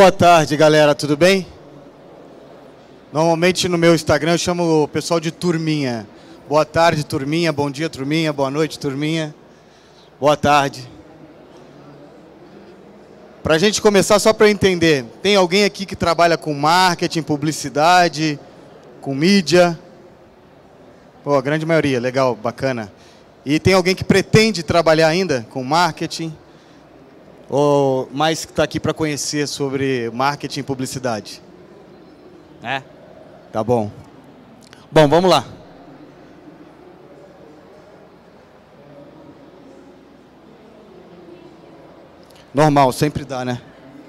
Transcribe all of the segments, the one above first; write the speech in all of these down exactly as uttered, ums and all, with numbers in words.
Boa tarde, galera, tudo bem? Normalmente no meu Instagram eu chamo o pessoal de turminha. Boa tarde, turminha, bom dia, turminha, boa noite, turminha. Boa tarde. Para a gente começar, só para eu entender, tem alguém aqui que trabalha com marketing, publicidade, com mídia? Pô, a grande maioria, legal, bacana. E tem alguém que pretende trabalhar ainda com marketing? Ou mais que está aqui para conhecer sobre marketing e publicidade? É? Tá bom. Bom, vamos lá. Normal, sempre dá, né?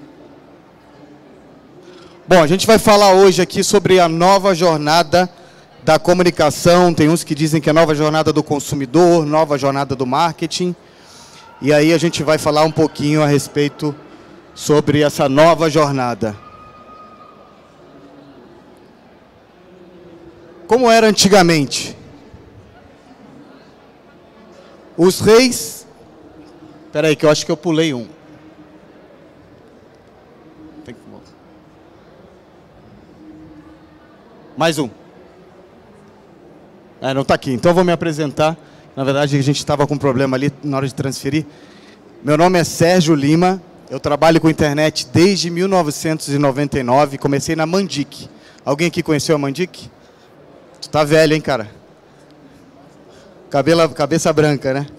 Bom, a gente vai falar hoje aqui sobre a nova jornada da comunicação. Tem uns que dizem que é a nova jornada do consumidor, nova jornada do marketing. E aí a gente vai falar um pouquinho a respeito sobre essa nova jornada. Como era antigamente? Os reis... Espera aí, que eu acho que eu pulei um. Tem que... Mais um. É, não está aqui, então eu vou me apresentar. Na verdade, a gente estava com um problema ali na hora de transferir. Meu nome é Sérgio Lima, eu trabalho com internet desde mil novecentos e noventa e nove, comecei na Mandic. Alguém aqui conheceu a Mandic? Tu tá velho, hein, cara? Cabelo, cabeça branca, né?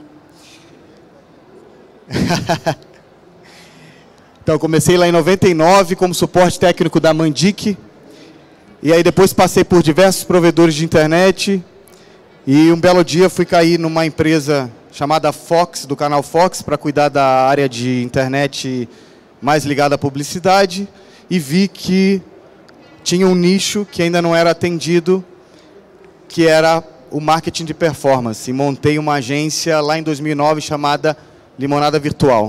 Então, comecei lá em noventa e nove como suporte técnico da Mandic. E aí depois passei por diversos provedores de internet. E um belo dia fui cair numa empresa chamada Fox, do canal Fox, para cuidar da área de internet mais ligada à publicidade. E vi que tinha um nicho que ainda não era atendido, que era o marketing de performance. E montei uma agência lá em dois mil e nove chamada Limonada Virtual,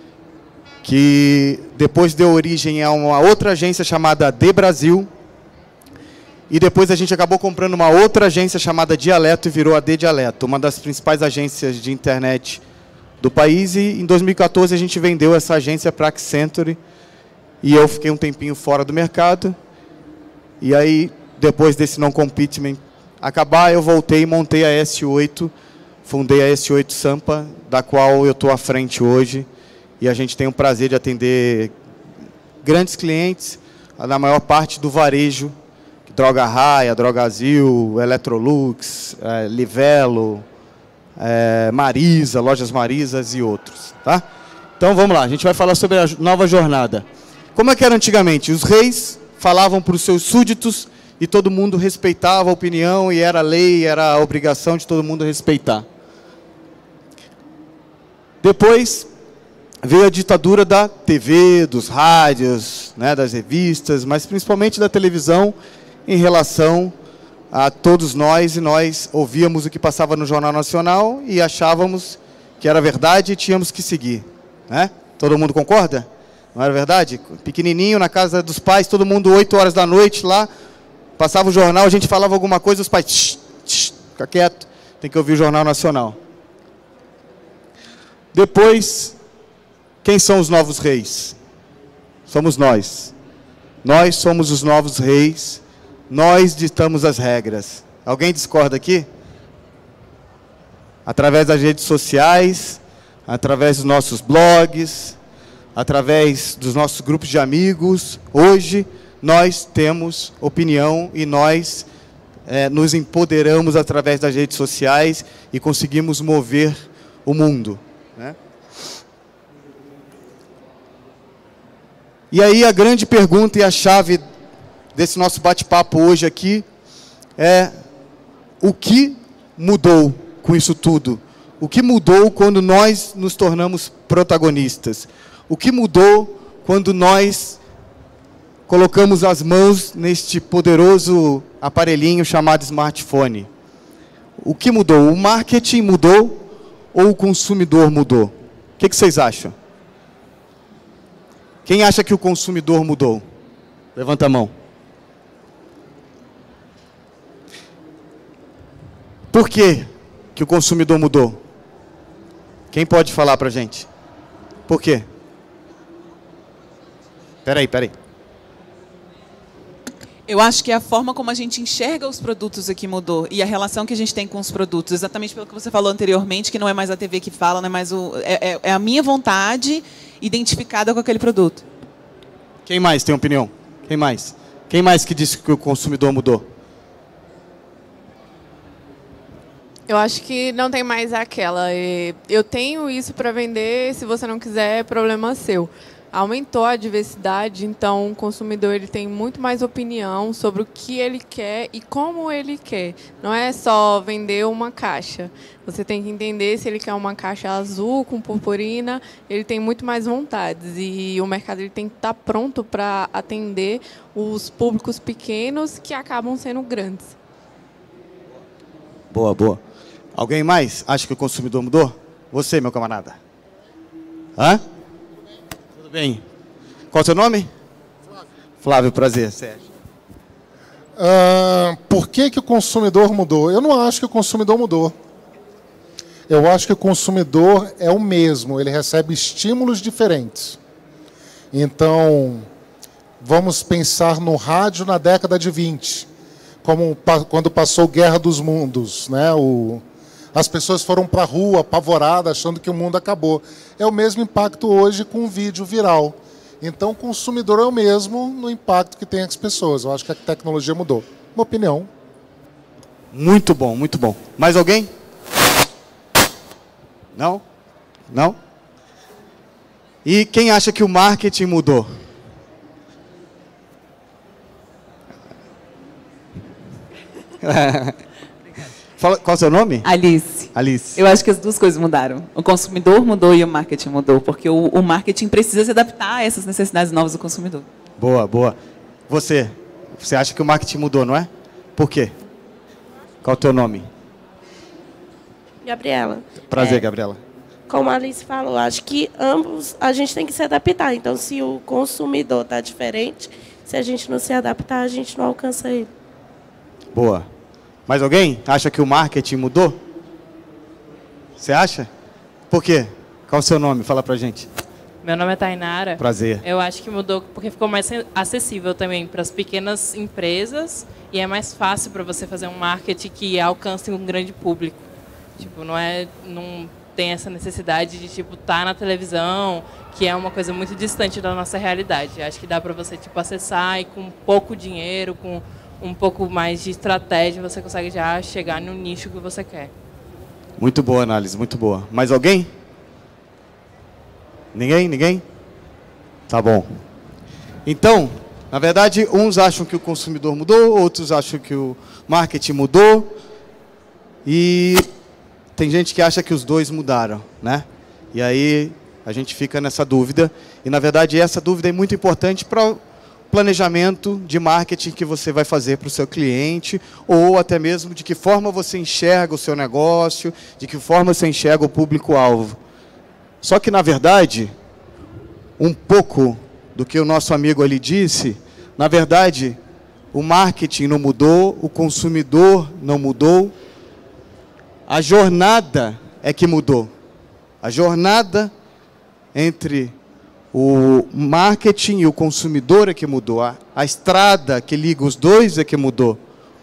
que depois deu origem a uma outra agência chamada D Brasil. E depois a gente acabou comprando uma outra agência chamada Dialeto e virou a D Dialeto, uma das principais agências de internet do país. E em dois mil e quatorze a gente vendeu essa agência para a Accenture e eu fiquei um tempinho fora do mercado. E aí, depois desse non-competing acabar, eu voltei e montei a S oito, fundei a S oito Sampa, da qual eu estou à frente hoje. E a gente tem o prazer de atender grandes clientes, na maior parte do varejo, Droga Raia, Drogazil, Electrolux, é, Livelo, é, Marisa, Lojas Marisas e outros. Tá? Então vamos lá, a gente vai falar sobre a nova jornada. Como é que era antigamente? Os reis falavam para os seus súditos e todo mundo respeitava a opinião e era lei, era a obrigação de todo mundo respeitar. Depois veio a ditadura da T V, dos rádios, né, das revistas, mas principalmente da televisão, em relação a todos nós, e nós ouvíamos o que passava no Jornal Nacional e achávamos que era verdade e tínhamos que seguir. Né? Todo mundo concorda? Não era verdade? Pequenininho, na casa dos pais, todo mundo oito horas da noite lá, passava o jornal, a gente falava alguma coisa, os pais, tsh, tsh, fica quieto, tem que ouvir o Jornal Nacional. Depois, quem são os novos reis? Somos nós. Nós somos os novos reis. Nós ditamos as regras. Alguém discorda aqui? Através das redes sociais, através dos nossos blogs, através dos nossos grupos de amigos, hoje nós temos opinião e nós é, nos empoderamos através das redes sociais e conseguimos mover o mundo. Né? E aí a grande pergunta e a chave desse nosso bate-papo hoje aqui é: o que mudou com isso tudo? O que mudou quando nós nos tornamos protagonistas? O que mudou quando nós colocamos as mãos neste poderoso aparelhinho chamado smartphone? O que mudou? O marketing mudou ou o consumidor mudou? O que, que vocês acham? Quem acha que o consumidor mudou? Levanta a mão. Por que que o consumidor mudou? Quem pode falar para a gente? Por quê? Peraí, peraí. Eu acho que a forma como a gente enxerga os produtos aqui mudou. E a relação que a gente tem com os produtos. Exatamente pelo que você falou anteriormente, que não é mais a T V que fala, não é mais o... É, é, é a minha vontade identificada com aquele produto. Quem mais tem opinião? Quem mais? Quem mais que disse que o consumidor mudou? Eu acho que não tem mais aquela. Eu tenho isso para vender, se você não quiser, é problema seu. Aumentou a diversidade, então o consumidor ele tem muito mais opinião sobre o que ele quer e como ele quer. Não é só vender uma caixa. Você tem que entender se ele quer uma caixa azul com purpurina, ele tem muito mais vontades. E o mercado ele tem que estar pronto para atender os públicos pequenos que acabam sendo grandes. Boa, boa. Alguém mais acha que o consumidor mudou? Você, meu camarada. Hã? Tudo bem. Qual é o seu nome? Flávio. Flávio, prazer. Sérgio. Uh, por que que o consumidor mudou? Eu não acho que o consumidor mudou. Eu acho que o consumidor é o mesmo, ele recebe estímulos diferentes. Então, vamos pensar no rádio na década de vinte, como quando passou Guerra dos Mundos, né? O, as pessoas foram para a rua apavoradas, achando que o mundo acabou. É o mesmo impacto hoje com o vídeo viral. Então, o consumidor é o mesmo no impacto que tem as pessoas. Eu acho que a tecnologia mudou. Uma opinião. Muito bom, muito bom. Mais alguém? Não? Não? E quem acha que o marketing mudou? Fala, qual é o seu nome? Alice. Alice. Eu acho que as duas coisas mudaram. O consumidor mudou e o marketing mudou, porque o, o marketing precisa se adaptar a essas necessidades novas do consumidor. Boa, boa. Você, você acha que o marketing mudou, não é? Por quê? Qual é o teu nome? Gabriela. Prazer, é, Gabriela. Como a Alice falou, acho que ambos a gente tem que se adaptar. Então, se o consumidor está diferente, se a gente não se adaptar, a gente não alcança ele. Boa. Mais alguém acha que o marketing mudou? Você acha? Por quê? Qual é o seu nome? Fala pra gente. Meu nome é Tainara. Prazer. Eu acho que mudou porque ficou mais acessível também para as pequenas empresas e é mais fácil para você fazer um marketing que alcance um grande público. Tipo, não é, não tem essa necessidade de tipo estar na televisão, que é uma coisa muito distante da nossa realidade. Acho que dá para você tipo acessar e com pouco dinheiro, com um pouco mais de estratégia, você consegue já chegar no nicho que você quer. Muito boa análise, muito boa. Mais alguém? Ninguém? Ninguém? Tá bom. Então, na verdade, uns acham que o consumidor mudou, outros acham que o marketing mudou. E tem gente que acha que os dois mudaram, né? E aí a gente fica nessa dúvida. E, na verdade, essa dúvida é muito importante para o planejamento de marketing que você vai fazer para o seu cliente, ou até mesmo de que forma você enxerga o seu negócio, de que forma você enxerga o público-alvo. Só que, na verdade, um pouco do que o nosso amigo ali disse, na verdade, o marketing não mudou, o consumidor não mudou, a jornada é que mudou. A jornada entre o marketing e o consumidor é que mudou. A, a estrada que liga os dois é que mudou.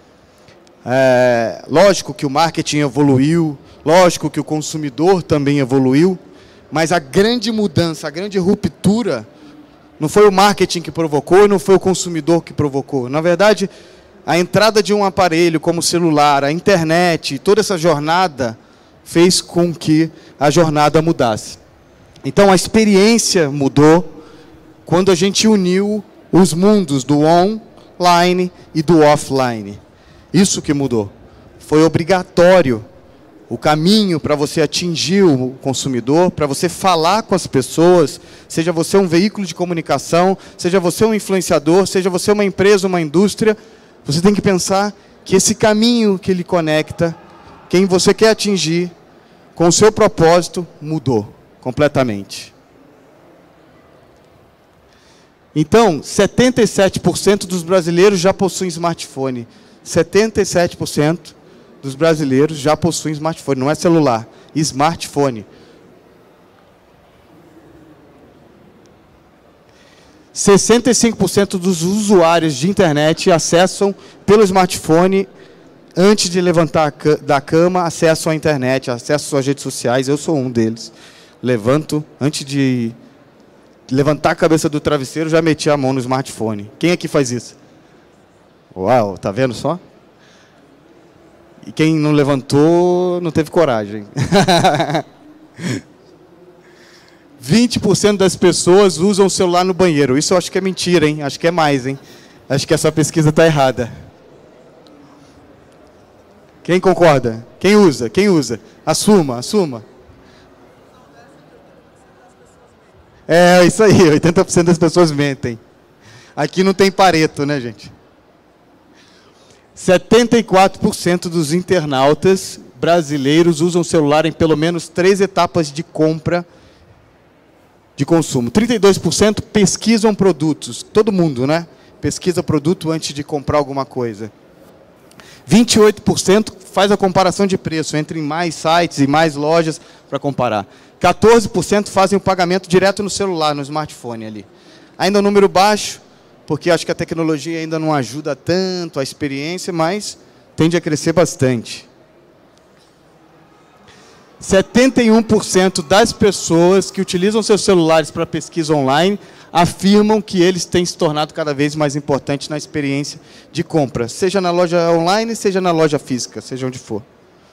É, lógico que o marketing evoluiu, lógico que o consumidor também evoluiu, mas a grande mudança, a grande ruptura, não foi o marketing que provocou e não foi o consumidor que provocou. Na verdade, a entrada de um aparelho como o celular, a internet, toda essa jornada fez com que a jornada mudasse. Então, a experiência mudou quando a gente uniu os mundos do online e do offline. Isso que mudou. Foi obrigatório o caminho para você atingir o consumidor, para você falar com as pessoas, seja você um veículo de comunicação, seja você um influenciador, seja você uma empresa, uma indústria, você tem que pensar que esse caminho que ele conecta, quem você quer atingir, com o seu propósito, mudou completamente. Então, setenta e sete por cento dos brasileiros já possuem smartphone. setenta e sete por cento dos brasileiros já possuem smartphone. Não é celular, smartphone. sessenta e cinco por cento dos usuários de internet acessam pelo smartphone, antes de levantar da cama, acessam à internet, acessam às redes sociais. Eu sou um deles. Levanto, antes de levantar a cabeça do travesseiro, já meti a mão no smartphone. Quem aqui faz isso? Uau, tá vendo só? E quem não levantou, não teve coragem. vinte por cento das pessoas usam o celular no banheiro. Isso eu acho que é mentira, hein? Acho que é mais, hein? Acho que essa pesquisa está errada. Quem concorda? Quem usa? Quem usa? Assuma, assuma. É, isso aí, oitenta por cento das pessoas mentem. Aqui não tem Pareto, né, gente? setenta e quatro por cento dos internautas brasileiros usam o celular em pelo menos três etapas de compra de consumo. trinta e dois por cento pesquisam produtos. Todo mundo, né? Pesquisa produto antes de comprar alguma coisa. vinte e oito por cento faz a comparação de preço entre mais sites e mais lojas para comparar. quatorze por cento fazem o pagamento direto no celular, no smartphone ali. Ainda um número baixo, porque acho que a tecnologia ainda não ajuda tanto a experiência, mas tende a crescer bastante. setenta e um por cento das pessoas que utilizam seus celulares para pesquisa online afirmam que eles têm se tornado cada vez mais importantes na experiência de compra, seja na loja online, seja na loja física, seja onde for.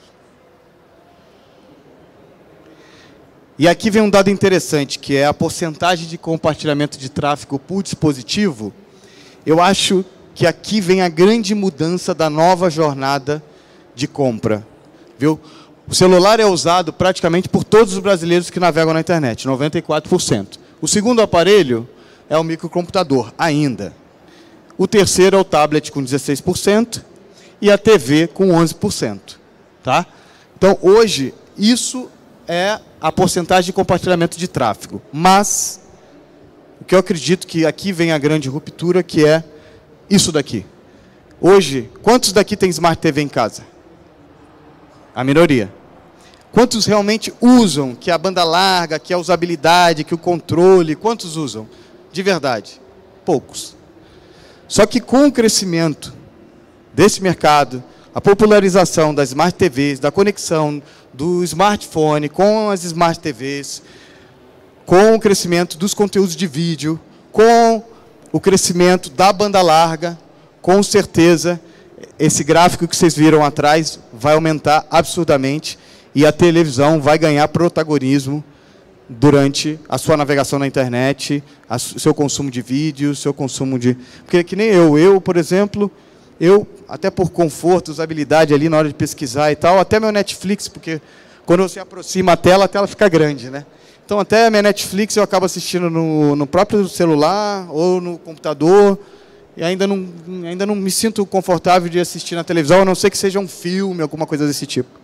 E aqui vem um dado interessante, que é a porcentagem de compartilhamento de tráfego por dispositivo. Eu acho que aqui vem a grande mudança da nova jornada de compra. Viu? O celular é usado praticamente por todos os brasileiros que navegam na internet, noventa e quatro por cento. O segundo aparelho é o microcomputador, ainda. O terceiro é o tablet, com dezesseis por cento, e a T V, com onze por cento. Tá? Então, hoje, isso é a porcentagem de compartilhamento de tráfego. Mas, o que eu acredito que aqui vem a grande ruptura, que é isso daqui. Hoje, quantos daqui tem Smart T V em casa? A minoria. Quantos realmente usam, que é a banda larga, que é a usabilidade, que o controle, quantos usam? De verdade, poucos. Só que com o crescimento desse mercado, a popularização das Smart T Vs, da conexão do smartphone com as Smart T Vs, com o crescimento dos conteúdos de vídeo, com o crescimento da banda larga, com certeza, esse gráfico que vocês viram atrás vai aumentar absurdamente e a televisão vai ganhar protagonismo durante a sua navegação na internet, o seu consumo de vídeo, seu consumo de... Porque que nem eu, eu, por exemplo, eu, até por conforto, usabilidade ali na hora de pesquisar e tal, até meu Netflix, porque quando você aproxima a tela, a tela fica grande, né? Então, até a minha Netflix eu acabo assistindo no, no próprio celular ou no computador, e ainda não, ainda não me sinto confortável de assistir na televisão, a não ser que seja um filme, alguma coisa desse tipo.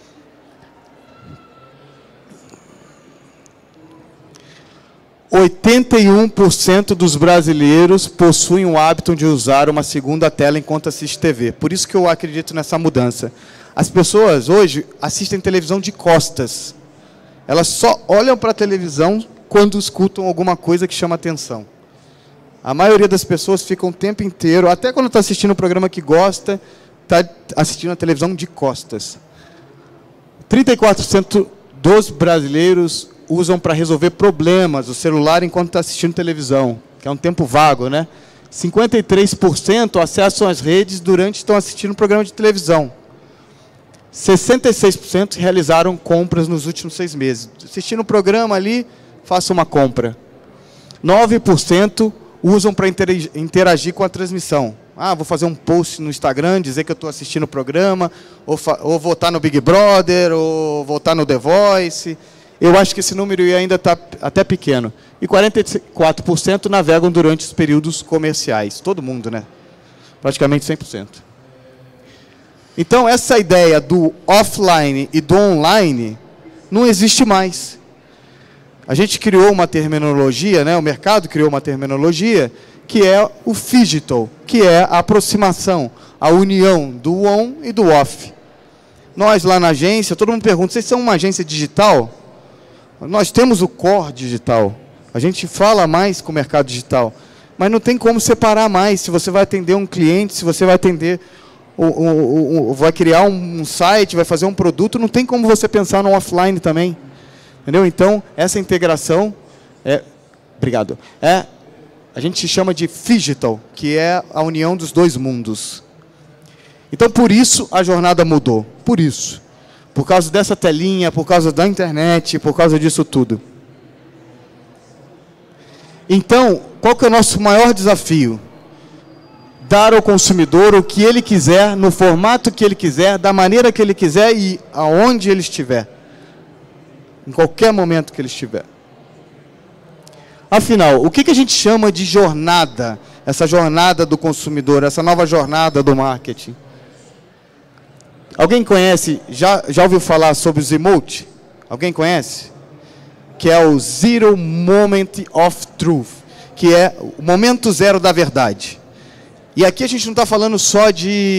oitenta e um por cento dos brasileiros possuem o hábito de usar uma segunda tela enquanto assiste T V. Por isso que eu acredito nessa mudança. As pessoas hoje assistem televisão de costas. Elas só olham para a televisão quando escutam alguma coisa que chama atenção. A maioria das pessoas ficam o tempo inteiro, até quando está assistindo um programa que gosta, está assistindo a televisão de costas. trinta e quatro por cento dos brasileiros usam para resolver problemas o celular enquanto está assistindo televisão, que é um tempo vago, né? cinquenta e três por cento acessam as redes durante estão assistindo um programa de televisão. sessenta e seis por cento realizaram compras nos últimos seis meses. Assistindo o programa ali, faça uma compra. nove por cento usam para interagir com a transmissão. Ah, vou fazer um post no Instagram, dizer que eu estou assistindo o programa, ou, ou votar no Big Brother, ou votar no The Voice. Eu acho que esse número ainda está até pequeno. E quarenta e quatro por cento navegam durante os períodos comerciais. Todo mundo, né? Praticamente cem por cento. Então, essa ideia do offline e do online não existe mais. A gente criou uma terminologia, né? O mercado criou uma terminologia que é o phygital, que é a aproximação, a união do on e do off. Nós lá na agência, todo mundo pergunta, vocês são uma agência digital? Nós temos o core digital. A gente fala mais com o mercado digital. mas não tem como separar mais. Se você vai atender um cliente, se você vai atender, o, o, o, vai criar um, um site, vai fazer um produto, não tem como você pensar no offline também. Entendeu? Então, essa integração, é, obrigado, é, a gente chama de phygital, que é a união dos dois mundos. Então, por isso, a jornada mudou. Por isso. Por causa dessa telinha, por causa da internet, por causa disso tudo. Então, qual que é o nosso maior desafio? Dar ao consumidor o que ele quiser, no formato que ele quiser, da maneira que ele quiser e aonde ele estiver. Em qualquer momento que ele estiver. Afinal, o que que a gente chama de jornada? Essa jornada do consumidor, essa nova jornada do marketing. Alguém conhece, já, já ouviu falar sobre os emote? Alguém conhece? Que é o Zero Moment of Truth, que é o momento zero da verdade. E aqui a gente não está falando só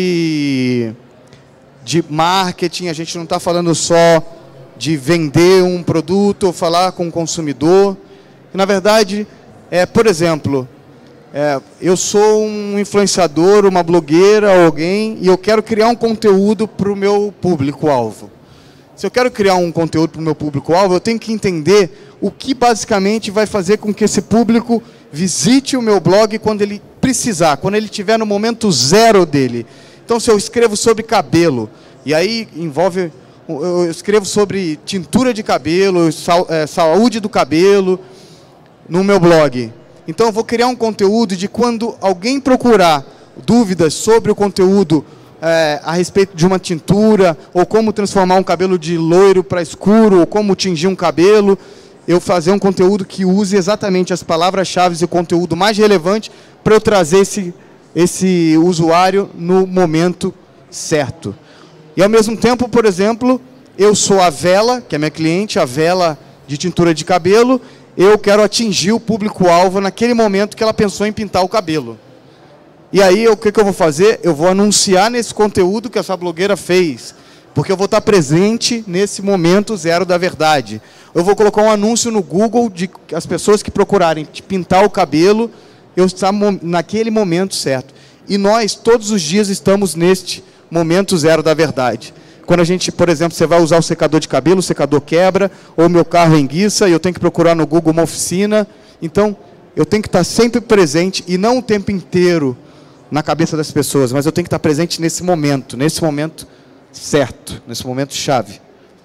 de, de marketing, a gente não está falando só de vender um produto ou falar com o consumidor. Na verdade, é, por exemplo, é, eu sou um influenciador, uma blogueira, alguém, e eu quero criar um conteúdo para o meu público-alvo. Se eu quero criar um conteúdo para o meu público-alvo, eu tenho que entender o que basicamente vai fazer com que esse público visite o meu blog quando ele precisar, quando ele estiver no momento zero dele. Então, se eu escrevo sobre cabelo, e aí envolve, eu escrevo sobre tintura de cabelo, saúde do cabelo, no meu blog. Então, eu vou criar um conteúdo de quando alguém procurar dúvidas sobre o conteúdo é, a respeito de uma tintura, ou como transformar um cabelo de loiro para escuro, ou como tingir um cabelo, eu fazer um conteúdo que use exatamente as palavras-chave e o conteúdo mais relevante para eu trazer esse, esse usuário no momento certo. E, ao mesmo tempo, por exemplo, eu sou a Vela, que é minha cliente, a Vela de tintura de cabelo, eu quero atingir o público-alvo naquele momento que ela pensou em pintar o cabelo. E aí, o que, que eu vou fazer? Eu vou anunciar nesse conteúdo que essa blogueira fez, porque eu vou estar presente nesse momento zero da verdade. Eu vou colocar um anúncio no Google de as pessoas que procurarem pintar o cabelo, eu estar naquele momento certo. E nós, todos os dias, estamos neste momento zero da verdade. Quando a gente, por exemplo, você vai usar o secador de cabelo, o secador quebra, ou meu carro enguiça, e eu tenho que procurar no Google uma oficina. Então, eu tenho que estar sempre presente, e não o tempo inteiro na cabeça das pessoas, mas eu tenho que estar presente nesse momento, nesse momento certo, nesse momento chave.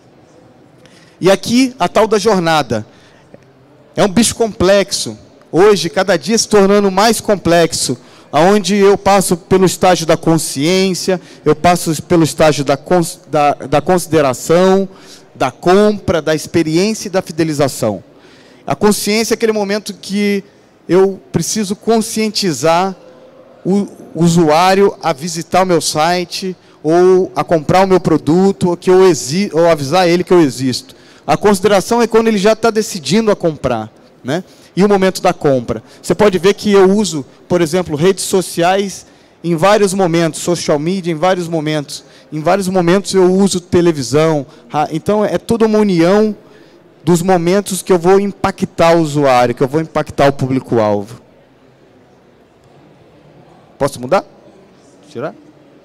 E aqui, a tal da jornada. É um bicho complexo. Hoje, cada dia se tornando mais complexo, onde eu passo pelo estágio da consciência, eu passo pelo estágio da, cons da, da consideração, da compra, da experiência e da fidelização. A consciência é aquele momento que eu preciso conscientizar o usuário a visitar o meu site, ou a comprar o meu produto, ou, que eu exi ou avisar ele que eu existo. A consideração é quando ele já está decidindo a comprar, né? E o momento da compra. Você pode ver que eu uso, por exemplo, redes sociais em vários momentos, social media em vários momentos. Em vários momentos eu uso televisão. Então, é toda uma união dos momentos que eu vou impactar o usuário, que eu vou impactar o público-alvo. Posso mudar? Tirar?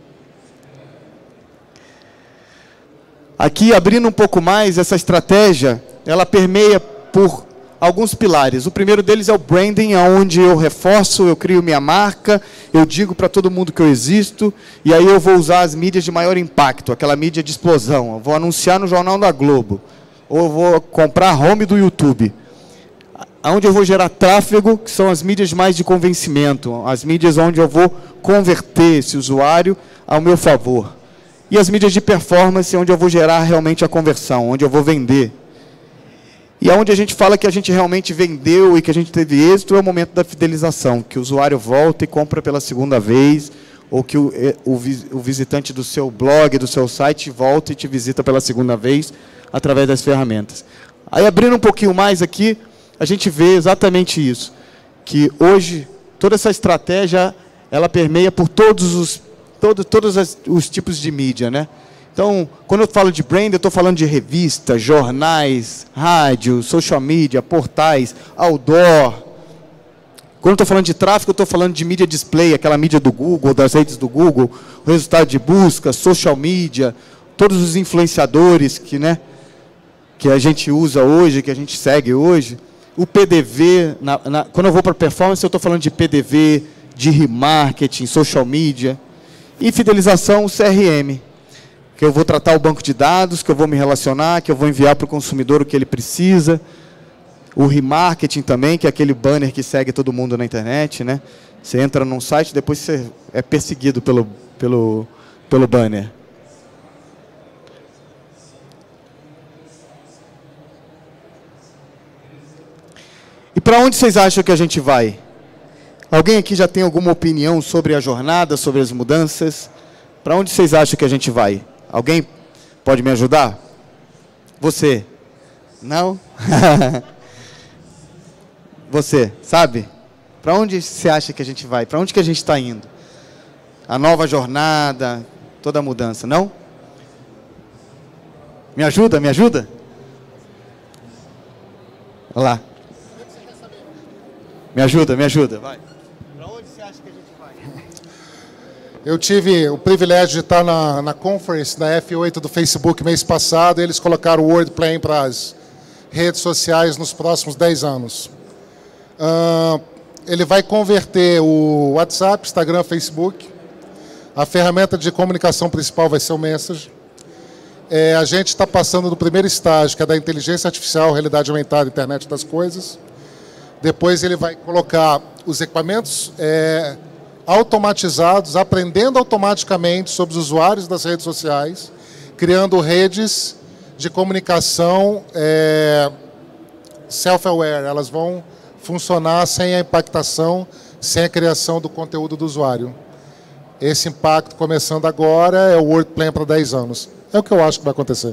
Aqui, abrindo um pouco mais, essa estratégia, ela permeia por alguns pilares. O primeiro deles é o branding, onde eu reforço, eu crio minha marca, eu digo para todo mundo que eu existo, e aí eu vou usar as mídias de maior impacto, aquela mídia de explosão. Eu vou anunciar no Jornal da Globo, ou eu vou comprar a home do YouTube. Onde eu vou gerar tráfego, que são as mídias mais de convencimento, as mídias onde eu vou converter esse usuário ao meu favor. E as mídias de performance, onde eu vou gerar realmente a conversão, onde eu vou vender. E onde a gente fala que a gente realmente vendeu e que a gente teve êxito é o momento da fidelização, que o usuário volta e compra pela segunda vez, ou que o, o, o visitante do seu blog, do seu site, volta e te visita pela segunda vez através das ferramentas. Aí, abrindo um pouquinho mais aqui, a gente vê exatamente isso, que hoje toda essa estratégia ela permeia por todos os, todo, todos as, os tipos de mídia, né? Então, quando eu falo de brand, eu estou falando de revistas, jornais, rádio, social media, portais, outdoor, Quando eu estou falando de tráfego, eu estou falando de mídia display, aquela mídia do Google, das redes do Google, o resultado de busca, social media, todos os influenciadores que, né, que a gente usa hoje, que a gente segue hoje. O P D V, na, na, quando eu vou para performance, eu estou falando de P D V, de remarketing, social media. E fidelização, o C R M, que eu vou tratar o banco de dados, que eu vou me relacionar, que eu vou enviar para o consumidor o que ele precisa. O remarketing também, que é aquele banner que segue todo mundo na internet, né? Você entra num site, depois você é perseguido pelo, pelo, pelo banner. E para onde vocês acham que a gente vai? Alguém aqui já tem alguma opinião sobre a jornada, sobre as mudanças? Para onde vocês acham que a gente vai? Alguém pode me ajudar? Você? Não? Você, sabe? Para onde você acha que a gente vai? Para onde que a gente está indo? A nova jornada, toda a mudança, não? Me ajuda, me ajuda? Olha lá. Me ajuda, me ajuda, vai. Para onde você acha que a gente vai? Eu tive o privilégio de estar na, na conference da F oito do Facebook mês passado, e eles colocaram o WordPlan para as redes sociais nos próximos dez anos. Uh, ele vai converter o WhatsApp, Instagram, Facebook. A ferramenta de comunicação principal vai ser o Message. É, a gente está passando do primeiro estágio, que é da inteligência artificial, realidade aumentada, internet das coisas. Depois ele vai colocar os equipamentos é, automatizados, aprendendo automaticamente sobre os usuários das redes sociais, criando redes de comunicação é, self-aware. Elas vão funcionar sem a impactação, sem a criação do conteúdo do usuário. Esse impacto, começando agora, é o WordPlan para dez anos. É o que eu acho que vai acontecer.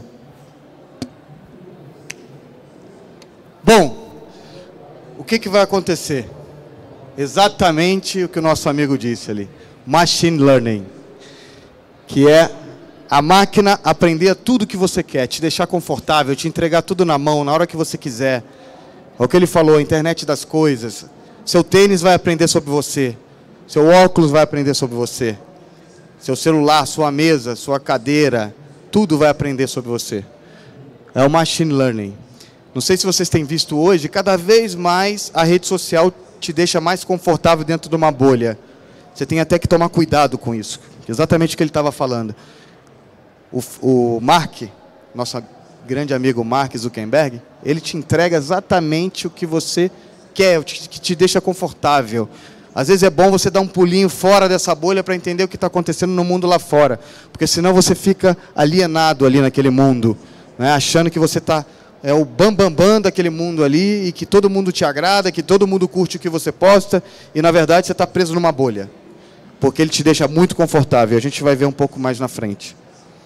Bom, o que, que vai acontecer? Exatamente o que o nosso amigo disse ali. Machine Learning. Que é a máquina aprender tudo que você quer, te deixar confortável, te entregar tudo na mão, na hora que você quiser. É o que ele falou, a internet das coisas. Seu tênis vai aprender sobre você. Seu óculos vai aprender sobre você. Seu celular, sua mesa, sua cadeira, tudo vai aprender sobre você. É o Machine Learning. Não sei se vocês têm visto hoje, cada vez mais a rede social te deixa mais confortável dentro de uma bolha. Você tem até que tomar cuidado com isso. Exatamente o que ele estava falando. O, o Mark, nosso grande amigo Mark Zuckerberg, ele te entrega exatamente o que você quer, o que te deixa confortável. Às vezes é bom você dar um pulinho fora dessa bolha para entender o que está acontecendo no mundo lá fora. Porque senão você fica alienado ali naquele mundo, né? Achando que você está... é o bambambam bam, bam daquele mundo ali, e que todo mundo te agrada, que todo mundo curte o que você posta, e na verdade você está preso numa bolha. Porque ele te deixa muito confortável. A gente vai ver um pouco mais na frente.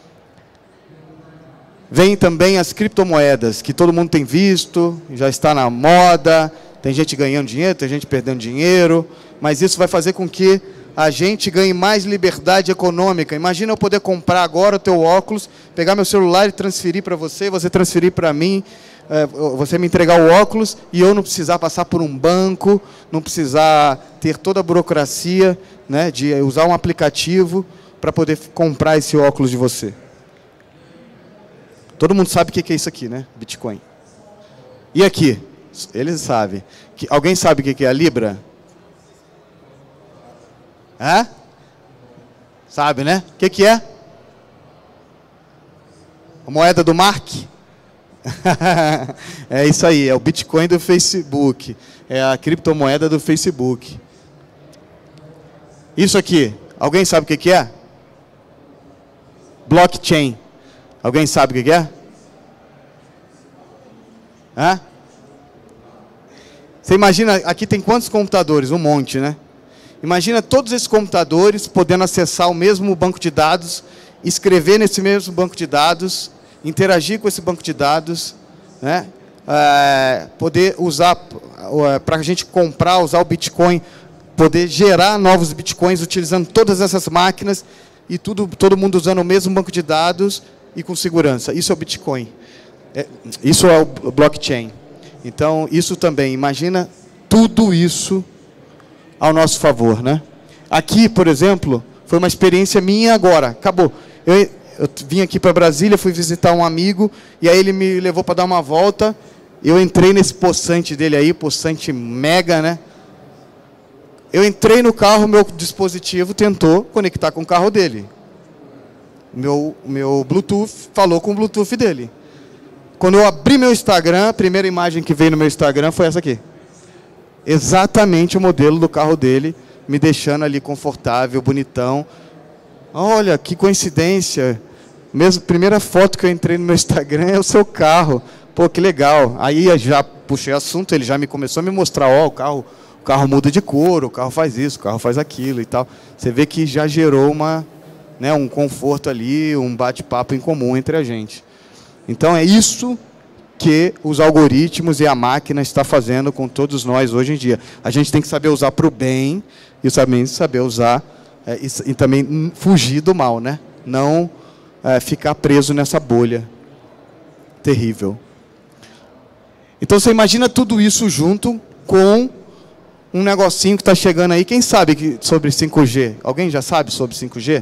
Vem também as criptomoedas, que todo mundo tem visto, já está na moda, tem gente ganhando dinheiro, tem gente perdendo dinheiro, mas isso vai fazer com que a gente ganhe mais liberdade econômica. Imagina eu poder comprar agora o teu óculos, pegar meu celular e transferir para você, você transferir para mim, você me entregar o óculos e eu não precisar passar por um banco, não precisar ter toda a burocracia, né, de usar um aplicativo para poder comprar esse óculos de você. Todo mundo sabe o que é isso aqui, né? Bitcoin. E aqui? Eles sabem. Alguém sabe o que é a Libra? Hã? Sabe, né? O que, que é? A moeda do Mark? É isso aí, é o Bitcoin do Facebook. É a criptomoeda do Facebook. Isso aqui, alguém sabe o que, que é? Blockchain. Alguém sabe o que, que é? Hã? Você imagina, aqui tem quantos computadores? Um monte, né? Imagina todos esses computadores podendo acessar o mesmo banco de dados, escrever nesse mesmo banco de dados, interagir com esse banco de dados, né? É, poder usar, para a gente comprar, usar o Bitcoin, poder gerar novos Bitcoins utilizando todas essas máquinas e tudo, todo mundo usando o mesmo banco de dados e com segurança. Isso é o Bitcoin. É, isso é o blockchain. Então, isso também, imagina tudo isso ao nosso favor, né? Aqui, por exemplo, foi uma experiência minha agora, acabou. Eu, eu vim aqui para Brasília, fui visitar um amigo, e aí ele me levou para dar uma volta. Eu entrei nesse poçante dele aí, poçante mega, né? Eu entrei no carro, meu dispositivo tentou conectar com o carro dele. Meu, meu Bluetooth falou com o Bluetooth dele. Quando eu abri meu Instagram, a primeira imagem que veio no meu Instagram foi essa aqui. Exatamente o modelo do carro dele, me deixando ali confortável, bonitão. Olha, que coincidência. Mesmo, primeira foto que eu entrei no meu Instagram é o seu carro. Pô, que legal. Aí eu já puxei assunto, ele já me começou a me mostrar, ó, o carro, o carro muda de cor, o carro faz isso, o carro faz aquilo e tal. Você vê que já gerou uma, né, um conforto ali, um bate-papo em comum entre a gente. Então é isso que os algoritmos e a máquina está fazendo com todos nós hoje em dia. A gente tem que saber usar para o bem e também saber usar é, e, e também fugir do mal, né? Não é, ficar preso nessa bolha terrível. Então você imagina tudo isso junto com um negocinho que está chegando aí. Quem sabe que, sobre cinco G? Alguém já sabe sobre cinco G?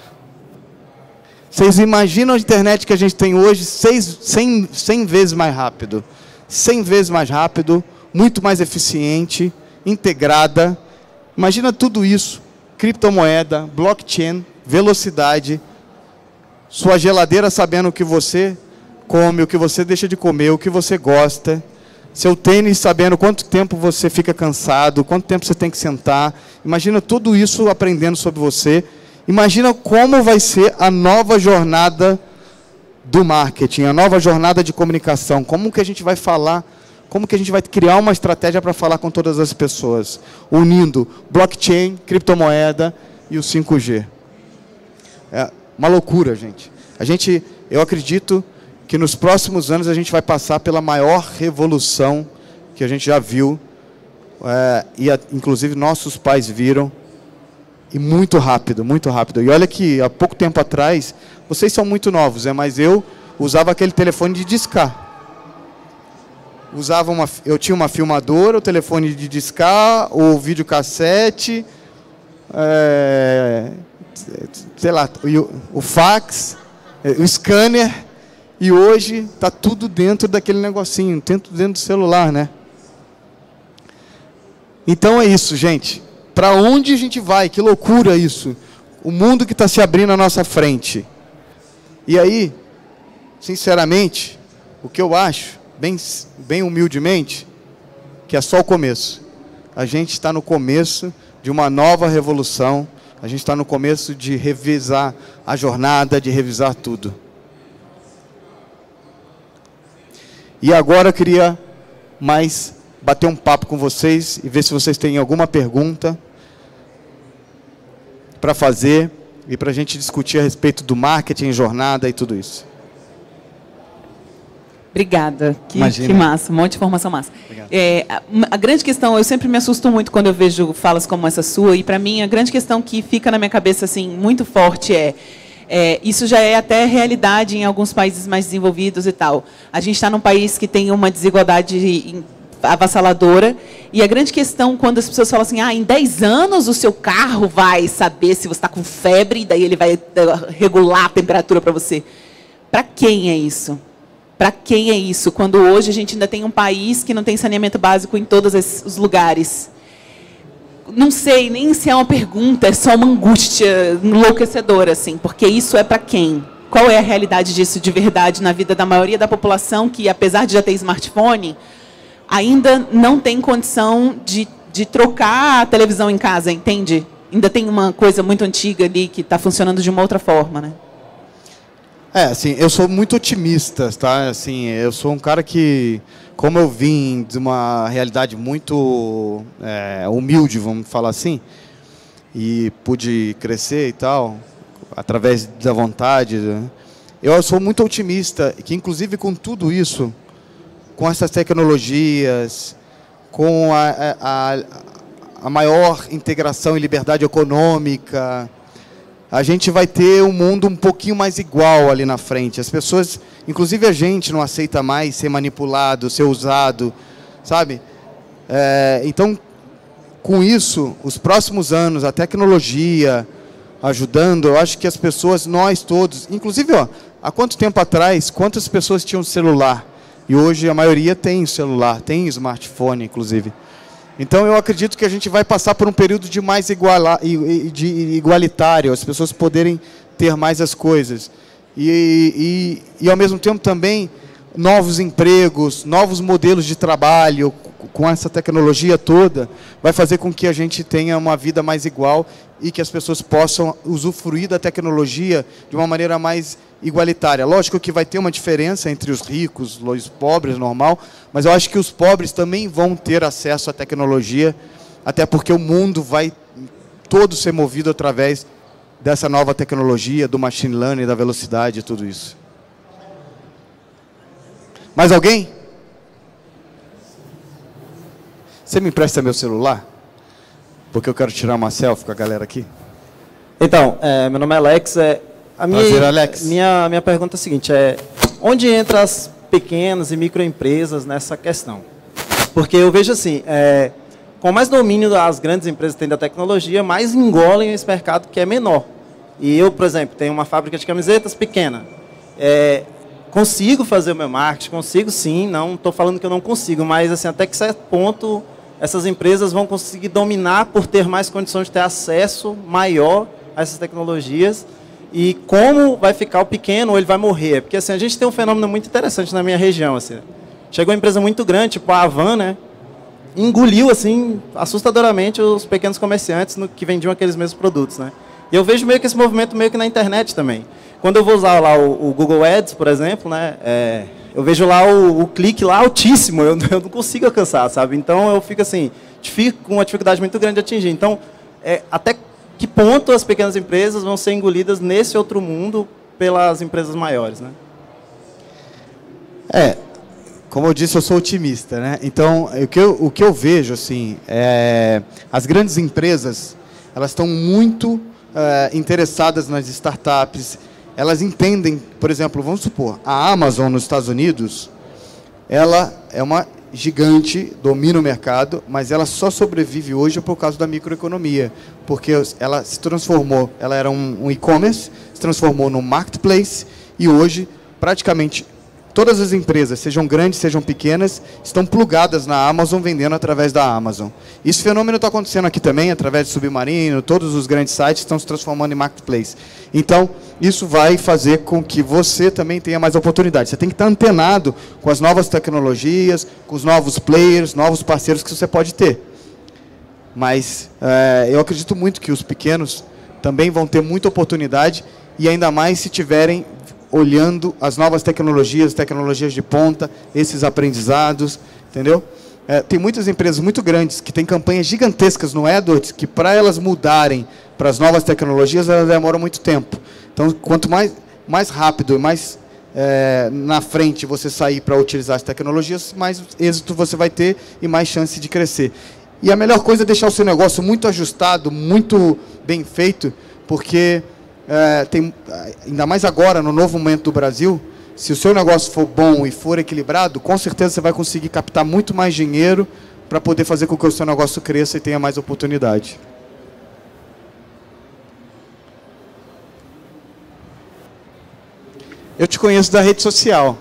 Vocês imaginam a internet que a gente tem hoje cem, cem vezes mais rápido. cem vezes mais rápido, muito mais eficiente, integrada. Imagina tudo isso. Criptomoeda, blockchain, velocidade. Sua geladeira sabendo o que você come, o que você deixa de comer, o que você gosta. Seu tênis sabendo quanto tempo você fica cansado, quanto tempo você tem que sentar. Imagina tudo isso aprendendo sobre você. Imagina como vai ser a nova jornada do marketing, a nova jornada de comunicação. Como que a gente vai falar, como que a gente vai criar uma estratégia para falar com todas as pessoas, unindo blockchain, criptomoeda e o cinco G. É uma loucura, gente. A gente, eu acredito que nos próximos anos a gente vai passar pela maior revolução que a gente já viu, é, e a, inclusive nossos pais viram, e muito rápido, muito rápido. E olha que há pouco tempo atrás, vocês são muito novos, é, mas eu usava aquele telefone de discar. Usava uma, eu tinha uma filmadora, o telefone de discar, o videocassete, é, sei lá, o, o fax, o scanner. E hoje está tudo dentro daquele negocinho, dentro, dentro do celular, né? Então é isso, gente. Para onde a gente vai? Que loucura isso. O mundo que está se abrindo à nossa frente. E aí, sinceramente, o que eu acho, bem, bem humildemente, que é só o começo. A gente está no começo de uma nova revolução. A gente está no começo de revisar a jornada, de revisar tudo. E agora eu queria mais bater um papo com vocês e ver se vocês têm alguma pergunta para fazer e para a gente discutir a respeito do marketing, jornada e tudo isso. Obrigada. Que, que massa, um monte de informação massa. É, a, a grande questão, eu sempre me assusto muito quando eu vejo falas como essa sua, e para mim a grande questão que fica na minha cabeça assim muito forte é É, isso já é até realidade em alguns países mais desenvolvidos e tal. A gente está num país que tem uma desigualdade avassaladora, e a grande questão, quando as pessoas falam assim, ah, em dez anos o seu carro vai saber se você está com febre, e daí ele vai regular a temperatura para você. Para quem é isso? Para quem é isso? Quando hoje a gente ainda tem um país que não tem saneamento básico em todos os lugares. Não sei nem se é uma pergunta, é só uma angústia enlouquecedora, assim, porque isso é para quem? Qual é a realidade disso de verdade na vida da maioria da população que, apesar de já ter smartphone, ainda não tem condição de, de trocar a televisão em casa, entende? Ainda tem uma coisa muito antiga ali que está funcionando de uma outra forma, né? É, assim, eu sou muito otimista, tá? Assim, eu sou um cara que, como eu vim de uma realidade muito é, humilde, vamos falar assim, e pude crescer e tal, através da vontade, né? Eu sou muito otimista, que inclusive com tudo isso, com essas tecnologias, com a, a, a maior integração e liberdade econômica, a gente vai ter um mundo um pouquinho mais igual ali na frente. As pessoas, inclusive a gente, não aceita mais ser manipulado, ser usado, sabe? É, então, com isso, os próximos anos, a tecnologia ajudando, eu acho que as pessoas, nós todos, inclusive, ó, há quanto tempo atrás, quantas pessoas tinham celular? E hoje a maioria tem celular, tem smartphone, inclusive. Então, eu acredito que a gente vai passar por um período de mais iguala, de igualitário, as pessoas poderem ter mais as coisas. E, e, e, ao mesmo tempo, também, novos empregos, novos modelos de trabalho, com essa tecnologia toda, vai fazer com que a gente tenha uma vida mais igual e que as pessoas possam usufruir da tecnologia de uma maneira mais igualitária. Lógico que vai ter uma diferença entre os ricos e os pobres, normal, mas eu acho que os pobres também vão ter acesso à tecnologia, até porque o mundo vai todo ser movido através dessa nova tecnologia, do machine learning, da velocidade e tudo isso. Mais alguém? Você me empresta meu celular? Porque eu quero tirar uma selfie com a galera aqui. Então, é, meu nome é Alex. É, a minha, Prazer, Alex. Minha, minha pergunta é a seguinte, é, onde entram as pequenas e microempresas nessa questão? Porque eu vejo assim, é, com mais domínio as grandes empresas têm da tecnologia, mais engolem esse mercado que é menor. E eu, por exemplo, tenho uma fábrica de camisetas pequena. É, consigo fazer o meu marketing, consigo sim, não estou falando que eu não consigo, mas assim, até que certo ponto essas empresas vão conseguir dominar por ter mais condições de ter acesso maior a essas tecnologias e como vai ficar o pequeno ou ele vai morrer. Porque assim, a gente tem um fenômeno muito interessante na minha região. Assim. Chegou uma empresa muito grande, tipo a Avan, né? Engoliu assim, assustadoramente os pequenos comerciantes no, que vendiam aqueles mesmos produtos. Né? E eu vejo meio que esse movimento meio que na internet também. Quando eu vou usar lá o, o Google Ads, por exemplo, né, é, eu vejo lá o, o clique lá altíssimo, eu, eu não consigo alcançar, sabe? Então eu fico assim, fico com uma dificuldade muito grande de atingir. Então, é, até que ponto as pequenas empresas vão ser engolidas nesse outro mundo pelas empresas maiores, né? É, como eu disse, eu sou otimista, né? Então, o que eu, o que eu vejo, assim, é, as grandes empresas, elas estão muito é, interessadas nas startups. Elas entendem, por exemplo, vamos supor, a Amazon nos Estados Unidos, ela é uma gigante, domina o mercado, mas ela só sobrevive hoje por causa da microeconomia, porque ela se transformou, ela era um, um e-commerce, se transformou num marketplace e hoje praticamente todas as empresas, sejam grandes, sejam pequenas, estão plugadas na Amazon, vendendo através da Amazon. Esse fenômeno está acontecendo aqui também, através de Submarino, todos os grandes sites estão se transformando em marketplace. Então, isso vai fazer com que você também tenha mais oportunidades. Você tem que estar antenado com as novas tecnologias, com os novos players, novos parceiros que você pode ter. Mas é, eu acredito muito que os pequenos também vão ter muita oportunidade, e ainda mais se tiverem olhando as novas tecnologias, tecnologias de ponta, esses aprendizados, entendeu? É, tem muitas empresas muito grandes que têm campanhas gigantescas no AdWords que, para elas mudarem para as novas tecnologias, elas demoram muito tempo. Então, quanto mais, mais rápido e mais é, na frente você sair para utilizar as tecnologias, mais êxito você vai ter e mais chance de crescer. E a melhor coisa é deixar o seu negócio muito ajustado, muito bem feito, porque É, tem, ainda mais agora, no novo momento do Brasil, se o seu negócio for bom e for equilibrado, com certeza você vai conseguir captar muito mais dinheiro para poder fazer com que o seu negócio cresça e tenha mais oportunidade. Eu te conheço da rede social.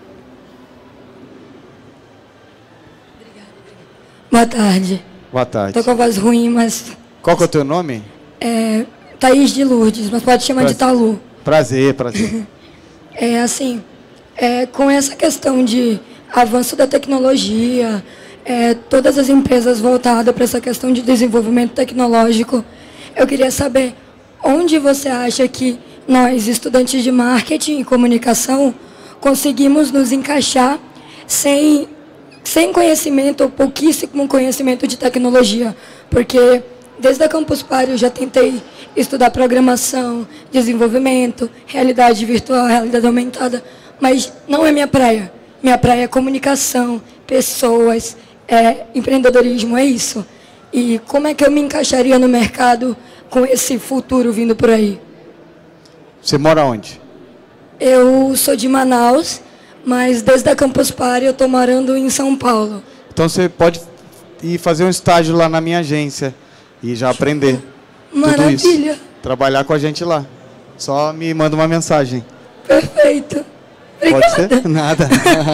Boa tarde. Boa tarde. Tô com a voz ruim, mas... Qual que é o teu nome? É... Thaís de Lourdes, mas pode chamar prazer. de Talu. Prazer, prazer. É assim, é, com essa questão de avanço da tecnologia, é, todas as empresas voltadas para essa questão de desenvolvimento tecnológico, eu queria saber onde você acha que nós, estudantes de marketing e comunicação, conseguimos nos encaixar sem, sem conhecimento ou pouquíssimo conhecimento de tecnologia, porque desde a Campus Party eu já tentei estudar programação, desenvolvimento, realidade virtual, realidade aumentada, mas não é minha praia. Minha praia é comunicação, pessoas, é, empreendedorismo, é isso. E como é que eu me encaixaria no mercado com esse futuro vindo por aí? Você mora onde? Eu sou de Manaus, mas desde a Campus Party eu estou morando em São Paulo. Então você pode e fazer um estágio lá na minha agência e já aprender tudo isso. Maravilha. Trabalhar com a gente lá. Só me manda uma mensagem. Perfeito. Obrigada. Pode ser? Nada.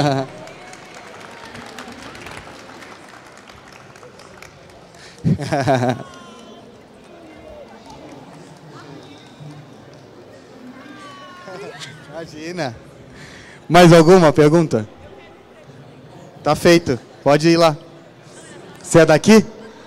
Imagina. Mais alguma pergunta? Tá feito. Pode ir lá. Você é daqui?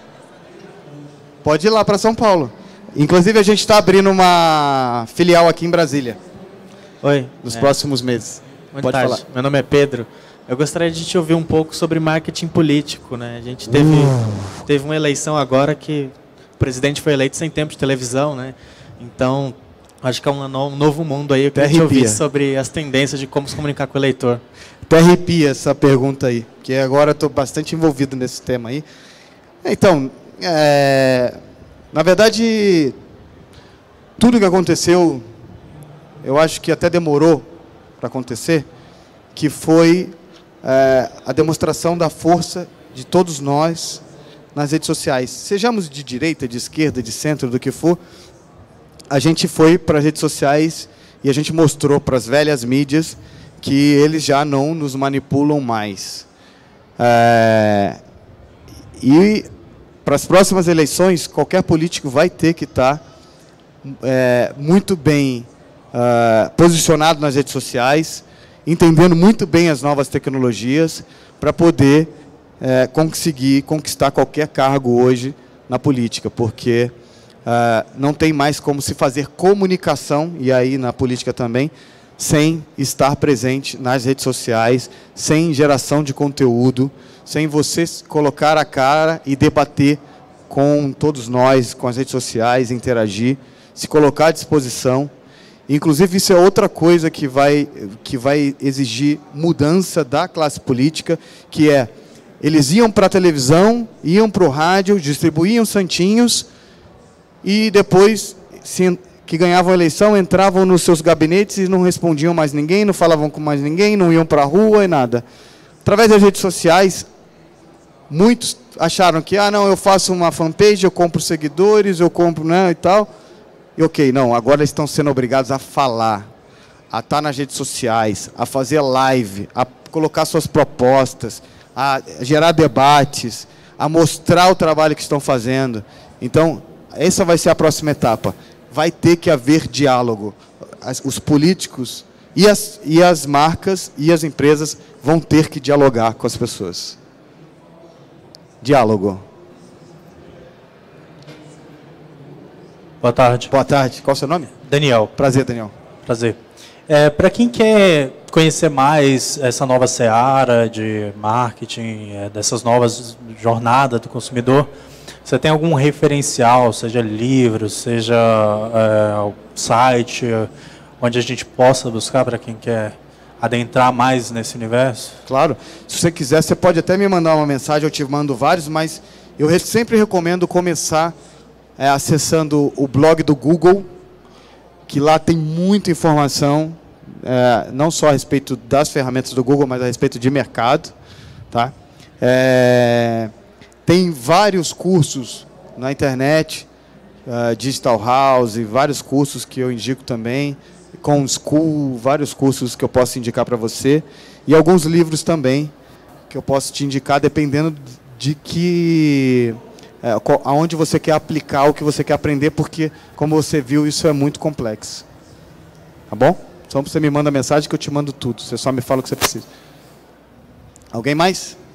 Pode ir lá para São Paulo. Inclusive, a gente está abrindo uma filial aqui em Brasília. Oi. Nos é. próximos meses. Boa Pode tarde. falar. Meu nome é Pedro. Eu gostaria de te ouvir um pouco sobre marketing político, né? A gente teve, uh. teve uma eleição agora que o presidente foi eleito sem tempo de televisão, né? Então, acho que é um, no, um novo mundo aí. Eu queria te ouvir sobre as tendências de como se comunicar com o eleitor. Até arrepia essa pergunta aí, porque agora estou bastante envolvido nesse tema aí. Então, é, na verdade, tudo que aconteceu, eu acho que até demorou para acontecer, que foi é, a demonstração da força de todos nós nas redes sociais. Sejamos de direita, de esquerda, de centro, do que for, a gente foi para as redes sociais e a gente mostrou para as velhas mídias que eles já não nos manipulam mais. É, e para as próximas eleições, qualquer político vai ter que estar é, muito bem é, posicionado nas redes sociais, entendendo muito bem as novas tecnologias, para poder é, conseguir conquistar qualquer cargo hoje na política, porque é, não tem mais como se fazer comunicação, e aí na política também, sem estar presente nas redes sociais, sem geração de conteúdo, sem você colocar a cara e debater com todos nós, com as redes sociais, interagir, se colocar à disposição. Inclusive, isso é outra coisa que vai, que vai exigir mudança da classe política, que é, eles iam para a televisão, iam para o rádio, distribuíam santinhos, e depois, se que ganhavam a eleição, entravam nos seus gabinetes e não respondiam mais ninguém, não falavam com mais ninguém, não iam para a rua e nada. Através das redes sociais, muitos acharam que, ah, não, eu faço uma fanpage, eu compro seguidores, eu compro, né, e tal. E ok, não, agora eles estão sendo obrigados a falar, a estar nas redes sociais, a fazer live, a colocar suas propostas, a gerar debates, a mostrar o trabalho que estão fazendo. Então, essa vai ser a próxima etapa. Vai ter que haver diálogo. As, os políticos e as, e as marcas e as empresas vão ter que dialogar com as pessoas. Diálogo. Boa tarde. Boa tarde. Qual é o seu nome? Daniel. Prazer, Daniel. Prazer. É, para quem quer conhecer mais essa nova seara de marketing, é, dessas novas jornadas do consumidor, você tem algum referencial, seja livro, seja é, site, onde a gente possa buscar para quem quer adentrar mais nesse universo? Claro. Se você quiser, você pode até me mandar uma mensagem, eu te mando vários, mas eu sempre recomendo começar é, acessando o blog do Google, que lá tem muita informação, é, não só a respeito das ferramentas do Google, mas a respeito de mercado. Tá? É... Tem vários cursos na internet, uh, Digital House, vários cursos que eu indico também, com School, vários cursos que eu posso indicar para você, e alguns livros também que eu posso te indicar, dependendo de que, é, aonde você quer aplicar o que você quer aprender, porque, como você viu, isso é muito complexo. Tá bom? Só você me manda mensagem que eu te mando tudo, você só me fala o que você precisa. Alguém mais?